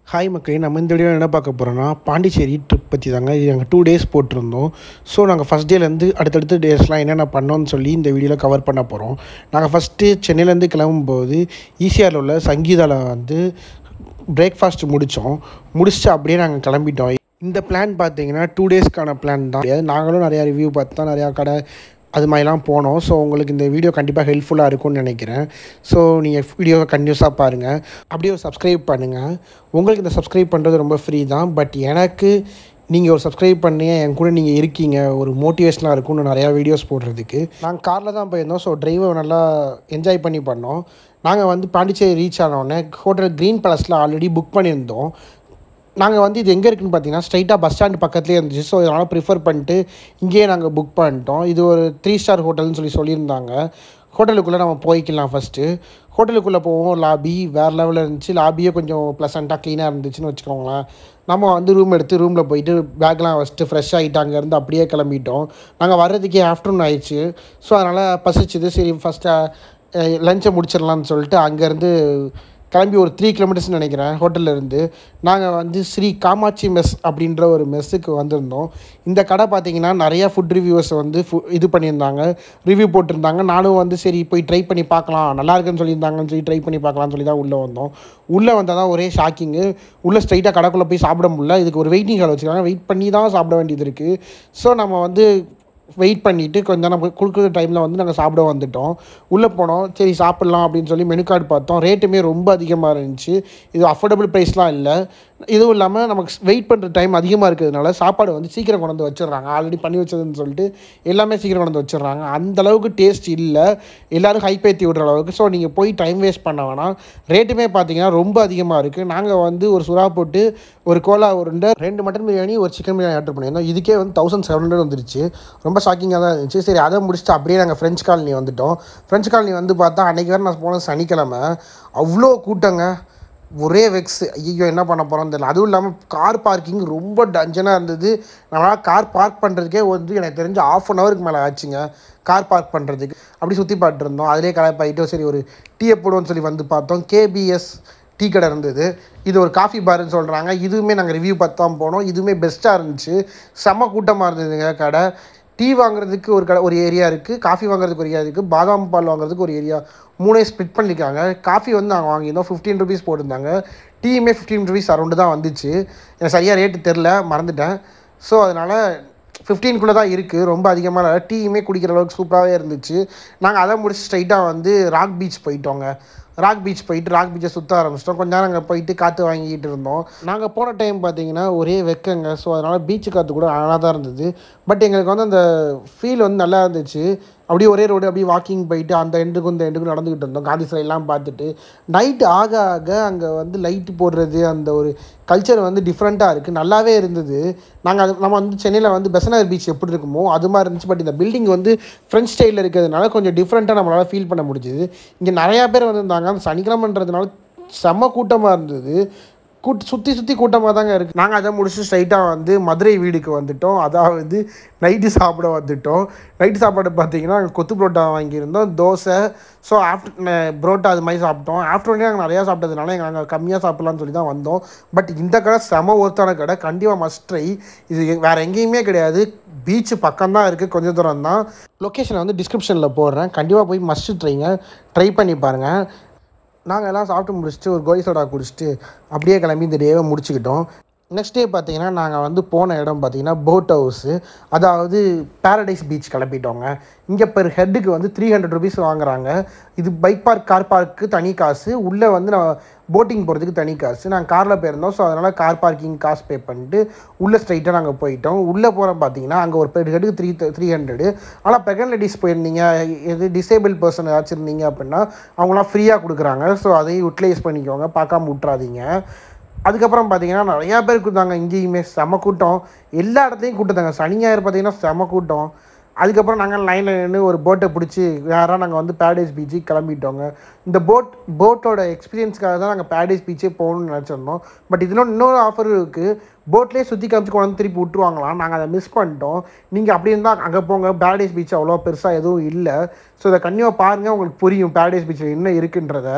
Hi மக்களே, நம்ம இந்த வீடியோ என்ன பார்க்க போகிறோன்னா பாண்டிச்சேரி ட்ரிப் பற்றி தாங்க. இது நாங்கள் 2 days போட்டிருந்தோம். ஸோ நாங்கள் ஃபஸ்ட் டேலேருந்து அடுத்தடுத்த டேஸ்லாம் என்னென்ன பண்ணோன்னு சொல்லி இந்த வீடியோவில் கவர் பண்ண போகிறோம். நாங்கள் ஃபஸ்ட்டு சென்னையிலேருந்து கிளம்பும்போது ஈசிஆரில் உள்ள சங்கீதாவில் வந்து பிரேக்ஃபாஸ்ட் முடிச்சுட்டு அப்படியே நாங்கள் கிளம்பிட்டோம். இந்த பிளான் பார்த்தீங்கன்னா 2 daysக்கான பிளான் தான். நாங்களும் நிறையா ரிவ்யூ பார்த்து தான் நிறையா கடை அது மாதிரிலாம் போனோம். ஸோ உங்களுக்கு இந்த வீடியோ கண்டிப்பாக ஹெல்ப்ஃபுல்லாக இருக்கும்னு நினைக்கிறேன். ஸோ நீங்கள் வீடியோவை கண்டினியூஸாக பாருங்கள், அப்படியே ஒரு சப்ஸ்கிரைப் பண்ணுங்கள். உங்களுக்கு இந்த சப்ஸ்கிரைப் பண்ணுறது ரொம்ப ஃப்ரீ தான். பட் எனக்கு நீங்கள் ஒரு சப்ஸ்கிரைப் பண்ணி என் கூட நீங்கள் இருக்கீங்க, ஒரு மோட்டிவேஷனாக இருக்கும்னு நிறையா வீடியோஸ் போடுறதுக்கு. நாங்கள் காரில் தான் போயிருந்தோம். ஸோ டிரைவை நல்லா என்ஜாய் பண்ணோம். நாங்கள் வந்து பாண்டிச்சேரி ரீச் ஆனோடனே ஹோட்டல் க்ரீன் பேலஸில் ஆல்ரெடி புக் பண்ணியிருந்தோம். நாங்கள் வந்து இது எங்கே இருக்குதுன்னு பார்த்தீங்கன்னா ஸ்ட்ரைட்டாக பஸ் ஸ்டாண்டு பக்கத்துலேயே இருந்துச்சு. ஸோ இதனால் ப்ரிஃபர் பண்ணிட்டு இங்கேயே நாங்கள் புக் பண்ணிட்டோம். இது ஒரு 3 star ஹோட்டல்னு சொல்லியிருந்தாங்க. ஹோட்டலுக்குள்ளே நம்ம போய்க்கலாம். ஃபஸ்ட்டு ஹோட்டலுக்குள்ளே போவோம். லாபி வேறு லெவலில் இருந்துச்சு. லாபியே கொஞ்சம் ப்ளசண்ட்டாக க்ளீனாக இருந்துச்சுன்னு வச்சுக்கோங்களேன். நம்ம வந்து ரூம் எடுத்து ரூமில் போயிட்டு பேக்லாம் வச்சுட்டு ஃப்ரெஷ் ஆகிட்டு அங்கேருந்து அப்படியே கிளம்பிட்டோம். நாங்கள் வர்றதுக்கே ஆஃப்டர்நூன் ஆயிடுச்சு. ஸோ அதனால் பசிச்சுது. சரி ஃபஸ்ட்டு லஞ்சை முடிச்சிடலான்னு சொல்லிட்டு அங்கேருந்து கிளம்பி ஒரு 3 kilometers நினைக்கிறேன் ஹோட்டல்லேருந்து நாங்கள் வந்து ஸ்ரீ காமாட்சி மெஸ் அப்படின்ற ஒரு மெஸ்ஸுக்கு வந்திருந்தோம். இந்த கடை பார்த்திங்கன்னா நிறையா ஃபுட் ரிவ்யூவர்ஸ் வந்து இது பண்ணியிருந்தாங்க, ரிவ்யூ போட்டிருந்தாங்க. நானும் வந்து சரி போய் ட்ரை பண்ணி பார்க்கலாம், நல்லா இருக்குன்னு சொல்லியிருந்தாங்கன்னு சொல்லி ட்ரை பண்ணி பார்க்கலான்னு சொல்லி தான் உள்ளே வந்தோம். உள்ளே வந்தால் தான் ஒரே ஷாக்கிங்கு. உள்ளே ஸ்ட்ரைட்டாக கடைக்குள்ளே போய் சாப்பிட முடியல. இதுக்கு ஒரு வெயிட்டிங் ஹால் வச்சுருக்காங்க. வெயிட் பண்ணி தான் சாப்பிட வேண்டியது இருக்குது. ஸோ நம்ம வந்து வெயிட் பண்ணிவிட்டு கொஞ்சம் நம்ம கொடுக்குற டைமில் வந்து நாங்கள் சாப்பிட வந்துவிட்டோம். உள்ளே போனோம். சரி சாப்பிட்லாம் அப்படின்னு சொல்லி மெனு கார்டு பார்த்தோம். ரேட்டுமே ரொம்ப அதிகமாக இருந்துச்சு. இது அஃபோர்டபுள் ப்ரைஸ்லாம் இல்லை. இதுவும் இல்லாமல் நமக்கு வெயிட் பண்ணுற டைம் அதிகமாக இருக்கிறதுனால சாப்பாடு வந்து சீக்கிரம் கொண்டு வந்து வச்சிடுறாங்க. ஆல்ரெடி பண்ணி வச்சதுன்னு சொல்லிட்டு எல்லாமே சீக்கிரம் கொண்டு வந்து வச்சிடுறாங்க. அந்தளவுக்கு டேஸ்ட் இல்லை, எல்லோரும் ஹைப் ஏற்றி விடுற அளவுக்கு. ஸோ நீங்கள் போய் டைம் வேஸ்ட் பண்ண வேணாம். ரேட்டுமே பார்த்தீங்கன்னா ரொம்ப அதிகமாக இருக்குது. நாங்கள் வந்து ஒரு சுறா போட்டு, ஒரு கோலா உருண்டை, 2 மட்டன் பிரியாணி, ஒரு சிக்கன் பிரியாணி ஆர்டர் பண்ணியிருந்தோம். இதுக்கே வந்து 1700 வந்துருச்சு. ரொம்ப ஷாக்கிங்காக தான் இருந்துச்சு. சரி அதை முடிச்சுட்டு அப்படியே நாங்கள் ஃப்ரெஞ்ச் காலனி வந்துவிட்டோம். ஃப்ரெஞ்ச் காலனி வந்து பார்த்தா அன்றைக்கி வேறு நான் போனது சனிக்கிழமை. அவ்வளோ கூட்டங்க, ஒரே வெக்ஸ். ஐயோ என்ன பண்ண போகிறோம் தெரியல. அதுவும் இல்லாமல் கார் பார்க்கிங் ரொம்ப டஞ்சனாக இருந்தது. நம்மளால் கார் பார்க் பண்ணுறதுக்கே வந்து எனக்கு தெரிஞ்சு 1/2 hour மேலே ஆச்சுங்க கார் பார்க் பண்ணுறதுக்கு. அப்படி சுற்றி பார்த்துருந்தோம். அதிலே கலப்பாயிட்டோம். சரி ஒரு டீயை போடுவோன்னு சொல்லி வந்து பார்த்தோம். கேபிஎஸ் டீ கடை இருந்தது. இது ஒரு காஃபி பார்னு சொல்கிறாங்க. இதுவுமே நாங்கள் ரிவ்யூ பார்த்து தான் போனோம். இதுவுமே பெஸ்ட்டாக இருந்துச்சு. செம்ம கூட்டமாக இருந்ததுங்க கடை. டீ வாங்குறதுக்கு ஒரு ஏரியா இருக்குது, காஃபி வாங்குறதுக்கு ஒரு ஏரியா இருக்குது, பாதாம் பால் வாங்குறதுக்கு ஒரு ஏரியா, 3 ஸ்ப்ளிட் பண்ணியிருக்காங்க. காஃபி வந்து நாங்கள் வாங்கியிருந்தோம், 15 rupees போட்டிருந்தாங்க. டீயுமே 15 rupees அரௌண்டு தான் வந்துச்சு. எனக்கு சரியாக ரேட்டு தெரில, மறந்துட்டேன். ஸோ அதனால் 15 தான் இருக்குது, ரொம்ப அதிகமாக இல்லை. டீயுமே குடிக்கிற அளவுக்கு சூப்பராகவே இருந்துச்சு. நாங்கள் அதை முடிச்சு ஸ்ட்ரைட்டாக வந்து ராக் பீச் போயிட்டோங்க. ராக் பீச்சை சுற்ற ஆரம்பிச்சிட்டோம். கொஞ்ச நேரம் அங்கே போயிட்டு காற்று வாங்கிட்டு இருந்தோம். நாங்கள் போன டைம் பார்த்தீங்கன்னா ஒரே வெக்கங்க. ஸோ அதனால் பீச்சு காற்று கூட அழகாக தான் இருந்தது. பட் எங்களுக்கு வந்து அந்த ஃபீல் வந்து நல்லா இருந்துச்சு. அப்படியே ஒரே ரோடு அப்படியே வாக்கிங் போயிட்டு அந்த எண்டுக்கும் இந்த எண்டுக்கும் நடந்துக்கிட்டு இருந்தோம். காந்தி சிலையெல்லாம் பார்த்துட்டு நைட்டு ஆக அங்கே வந்து லைட்டு போடுறது, அந்த ஒரு கல்ச்சர் வந்து டிஃப்ரெண்ட்டாக இருக்குது, நல்லாவே இருந்தது. நம்ம வந்து சென்னையில் வந்து பெசன்ட் பீச் எப்படி இருக்குமோ அது மாதிரி இருந்துச்சு. பட் இந்த பில்டிங் வந்து ஃப்ரெஞ்ச் ஸ்டைலில் இருக்கிறதுனால கொஞ்சம் டிஃப்ரெண்ட்டாக நம்மளால் ஃபீல் பண்ண முடிஞ்சுது. இங்கே நிறையா பேர் வந்திருந்தாங்க. சனிக்கிழமைன்றதுனால செம்ம கூட்டமாக இருந்தது. சுற்றி கூட்டமாக தாங்க இருக்குது. நாங்கள் அதை முடிச்சு ஸ்ட்ரைட்டாக வந்து மதுரை வீடுக்கு வந்துவிட்டோம். அதாவது நைட்டு சாப்பிட வந்துவிட்டோம். நைட்டு சாப்பாடு பார்த்தீங்கன்னா கொத்து புரோட்டா வாங்கியிருந்தோம், தோசை. ஸோ புரோட்டா அது மாதிரி சாப்பிட்டோம். ஆஃப்டர்நூனே நாங்கள் நிறையா சாப்பிட்டதுனால நாங்கள் கம்மியாக சாப்பிட்லான்னு சொல்லி தான் வந்தோம். பட் இந்த கடை செம ஒர்த்தான கடை, கண்டிப்பாக மஸ்ட் ட்ரை. இது வேறு எங்கேயுமே கிடையாது, பீச்சு பக்கம்தான் இருக்குது, கொஞ்சம் தூரம் தான். லொக்கேஷனை வந்து டிஸ்கிரிப்ஷனில் போடுறேன், கண்டிப்பாக போய் மஸ்ட்டு ட்ரை பண்ணி பாருங்கள். நாங்கள் எல்லாம் சாப்பிட்டு முடிச்சுட்டு ஒரு கோலி சோடா குடிச்சிட்டு அப்படியே கிளம்பி இந்த டேவை முடிச்சுக்கிட்டோம். நெக்ஸ்ட் டே பார்த்திங்கன்னா நாங்கள் வந்து போன இடம் பார்த்திங்கன்னா போட் ஹவுஸு, அதாவது பேரடைஸ் பீச் கிளம்பிட்டோங்க. இங்கே பெர் ஹெட்டுக்கு வந்து 300 rupees வாங்குறாங்க. இது பைக் பார்க், கார் பார்க்கு தனி காசு, உள்ளே வந்து நான் போட்டிங் போகிறதுக்கு தனி காசு. நாங்கள் காரில் போயிருந்தோம். ஸோ அதனால் கார் பார்க்கிங் காசு பே பண்ணிட்டு உள்ளே ஸ்ட்ரைட்டாக நாங்கள் போயிட்டோம். உள்ளே போகிறோம் பார்த்திங்கன்னா அங்கே ஒரு பெர் ஹெட்டுக்கு 300. ஆனால் ப்ரெக்னென்ட் லேடிஸ் போயிருந்தீங்க, எது டிசேபிள் பர்சன் ஏதாச்சும் இருந்தீங்க அப்படின்னா அவங்களாம் ஃப்ரீயாக கொடுக்குறாங்க. ஸோ அதையும் யூட்டிலைஸ் பண்ணிக்கோங்க, பார்க்காம விட்றாதீங்க. அதுக்கப்புறம் பார்த்தீங்கன்னா நிறையா பேர் கொடுத்தாங்க. இங்கேயுமே செம கூட்டம், எல்லா இடத்துலையும் கூட்டத்தாங்க. சனி ஞாயிறு பார்த்தீங்கன்னா செம கூட்டம். அதுக்கப்புறம் நாங்கள் லைனில் நின்று ஒரு போட்டை பிடிச்சி வேறாக நாங்கள் வந்து பேரடைஸ் பீச்சுக்கு கிளம்பிட்டோங்க. இந்த போட்டோட எக்ஸ்பீரியன்ஸ்க்காக தான் நாங்கள் பேரடைஸ் பீச்சே போகணும்னு நினச்சிருந்தோம். பட் இதில் இன்னொரு ஆஃபர் இருக்குது, போட்லேயே சுற்றி காமிச்சு கொண்டு வந்து திருப்பி விட்டுருவாங்களாம். நாங்கள் அதை மிஸ் பண்ணிட்டோம். நீங்கள் அப்படி இருந்தால் அங்கே போங்க, பேரடைஸ் பீச் அவ்வளோ பெருசாக எதுவும் இல்லை. ஸோ இதை கண்டிப்பாக பாருங்கள், உங்களுக்கு புரியும் பேரடைஸ் பீச்சில் என்ன இருக்குன்றத.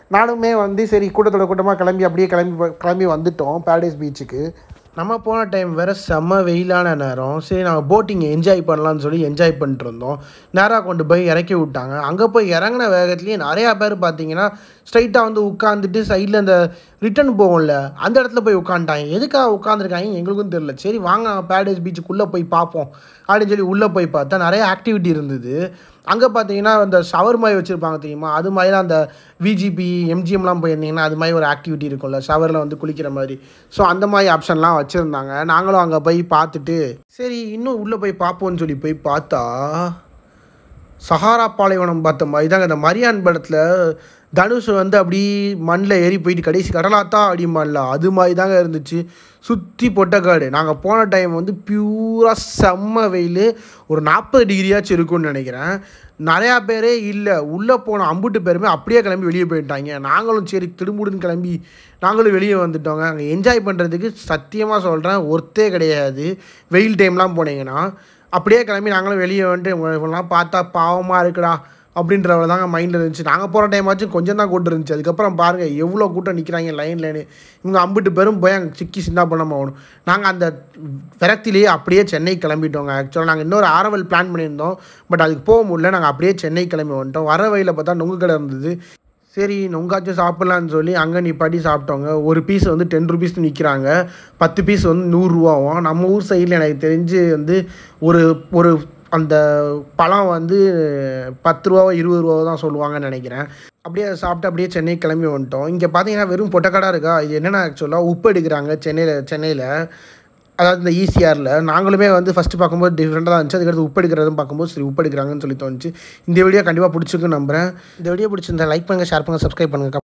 நானுமே வந்து சரி கூட்டத்தோட கூட்டமாக கிளம்பி வந்துட்டோம் பாரடைஸ் பீச்சுக்கு. நம்ம போன டைம் வேறு செம்ம வெயிலான நேரம். சரி நாங்கள் போட்டிங் என்ஜாய் பண்ணலான்னு சொல்லி என்ஜாய் பண்ணிட்டு இருந்தோம். நேராக கொண்டு போய் இறக்கி விட்டாங்க. அங்கே போய் இறங்கின வேகத்துலேயே நிறையா பேர் பார்த்தீங்கன்னா ஸ்ட்ரைட்டாக வந்து உட்காந்துட்டு சைடில் அந்த ரிட்டன் போகும்ல அந்த இடத்துல போய் உட்காந்துட்டாங்க. எதுக்காக உட்காந்துருக்காங்க எங்களுக்கும் தெரியல. சரி வாங்க பாரடைஸ் பீச்சுக்குள்ளே போய் பார்ப்போம் அப்படின்னு சொல்லி உள்ளே போய் பார்த்தா நிறைய ஆக்டிவிட்டி இருந்தது. அங்கே பார்த்தீங்கன்னா அந்த ஷவர் மாதிரி வச்சுருப்பாங்க தெரியுமா, அது மாதிரி அந்த விஜிபி எம்ஜிஎம்லாம் போயிருந்தீங்கன்னா அது மாதிரி ஒரு ஆக்டிவிட்டி இருக்கும்ல ஷவரில் வந்து குளிக்கிற மாதிரி. ஸோ அந்த மாதிரி ஆப்ஷன்லாம் வச்சுருந்தாங்க. நாங்களும் அங்கே போய் பார்த்துட்டு சரி இன்னும் உள்ளே போய் பார்ப்போம்னு சொல்லி போய் பார்த்தா சஹாரா பாலைவனம் பார்த்த மாதிரி தாங்க. இந்த மரியான் படத்தில் தனுஷ் வந்து அப்படி மண்ணில் ஏறி போயிட்டு கடைசி கடலாத்தா அப்படிமான்ல அது மாதிரி தாங்க இருந்துச்சு. சுற்றி பொட்டக்காடு. நாங்கள் போன டைம் வந்து பியூராக செம்ம வெயில், ஒரு 40 டிகிரியாச்சும் இருக்கும்னு நினைக்கிறேன். நிறையா பேரே இல்லை, உள்ளே போன அம்புட்டு பேருமே அப்படியே கிளம்பி வெளியே போயிட்டாங்க. நாங்களும் சரி திரும்புடுன்னு கிளம்பி நாங்களும் வெளியே வந்துட்டோங்க. அங்கே என்ஜாய் பண்ணுறதுக்கு சத்தியமாக சொல்கிறேன் ஒர்த்தே கிடையாது. வெயில் டைம்லாம் போனீங்கன்னா அப்படியே கிளம்பி நாங்களும் வெளியே வந்துட்டு இவங்கெல்லாம் பார்த்தா பாவமாக இருக்குடா அப்படின்றவங்க தாங்க மைண்டில் இருந்துச்சு. நாங்கள் போகிற டைம் ஆச்சு கொஞ்சம் தான் கூட்டம் இருந்துச்சு. அதுக்கப்புறம் பாருங்கள் எவ்வளோ கூட்டம் நிற்கிறாங்க லைன்லேன்னு. இவங்க அம்பிட்டு பேரும் போய் அங்கே சிக்கி சின்ன பண்ணாமல் ஆகணும். நாங்கள் அந்த விரக்திலேயே அப்படியே சென்னை கிளம்பிட்டோங்க. ஆக்சுவலாக நாங்கள் இன்னொரு ஆரவல் பிளான் பண்ணியிருந்தோம், பட் அதுக்கு போக முடியல. நாங்கள் அப்படியே சென்னை கிளம்பி வந்துட்டோம். வர வழியில் பார்த்தா நொங்கு கடை இருந்தது. சரி நொங்காச்சும் சாப்பிட்லான்னு சொல்லி அங்கே நிப்பாட்டி சாப்பிட்டோங்க. ஒரு பீஸ் வந்து 10 ருபீஸ் நிற்கிறாங்க, 10 பீஸ் வந்து 100 ரூபாவும். நம்ம ஊர் சைடில் எனக்கு தெரிஞ்சு வந்து ஒரு ஒரு அந்த பழம் வந்து 10 ரூபாவோ 20 ரூபாவோ தான் சொல்லுவாங்கன்னு நினைக்கிறேன். அப்படியே அதை சாப்பிட்டு அப்படியே சென்னை கிளம்பி வந்துட்டோம். இங்கே பார்த்தீங்கன்னா வெறும் பொட்டக்கடா இருக்கா. இது என்னென்னா ஆக்சுவலாக உப்பு எடுக்கிறாங்க சென்னையில் அதாவது இந்த ஈசிஆரில். நாங்களுமே வந்து ஃபஸ்ட்டு பார்க்கும்போது டிஃப்ரெண்ட்டாக தான் இருந்துச்சு. அதுக்கடுத்து உப்பு எடுக்கிறதும் பார்க்கும்போது சரி உப்பு எடுக்கிறாங்கன்னு சொல்லி தோணுச்சு. இந்த வீடியோ கண்டிப்பாக பிடிச்சிருக்குன்னு நம்புகிறேன். இந்த வீடியோ பிடிச்சிருந்தா லைக் பண்ணுங்கள், ஷேர் பண்ணுங்கள், சப்ஸ்கிரைப் பண்ணுங்கள்.